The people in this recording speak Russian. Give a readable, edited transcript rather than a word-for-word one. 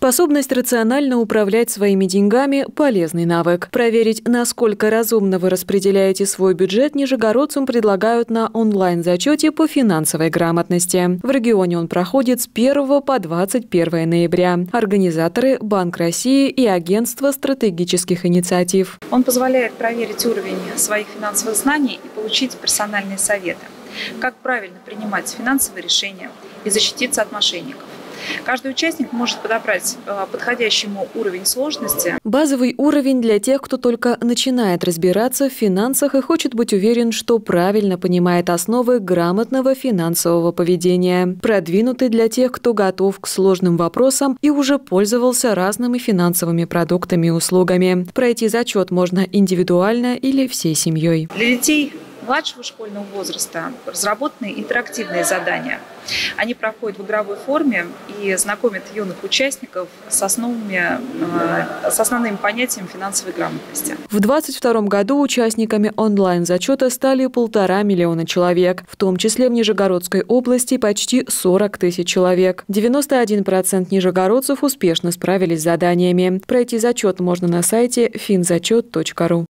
Способность рационально управлять своими деньгами – полезный навык. Проверить, насколько разумно вы распределяете свой бюджет, нижегородцам предлагают на онлайн-зачете по финансовой грамотности. В регионе он проходит с 1 по 21 ноября. Организаторы – Банк России и Агентство стратегических инициатив. Он позволяет проверить уровень своих финансовых знаний и получить персональные советы. Как правильно принимать финансовые решения и защититься от мошенников. Каждый участник может подобрать подходящий ему уровень сложности. Базовый уровень для тех, кто только начинает разбираться в финансах и хочет быть уверен, что правильно понимает основы грамотного финансового поведения. Продвинутый для тех, кто готов к сложным вопросам и уже пользовался разными финансовыми продуктами и услугами. Пройти зачет можно индивидуально или всей семьей. Для детей младшего школьного возраста разработаны интерактивные задания. Они проходят в игровой форме и знакомят юных участников с основными понятиями финансовой грамотности. В 2022 году участниками онлайн-зачета стали 1,5 миллиона человек, в том числе в Нижегородской области почти 40 тысяч человек. 91% нижегородцев успешно справились с заданиями. Пройти зачет можно на сайте finzachет.ru.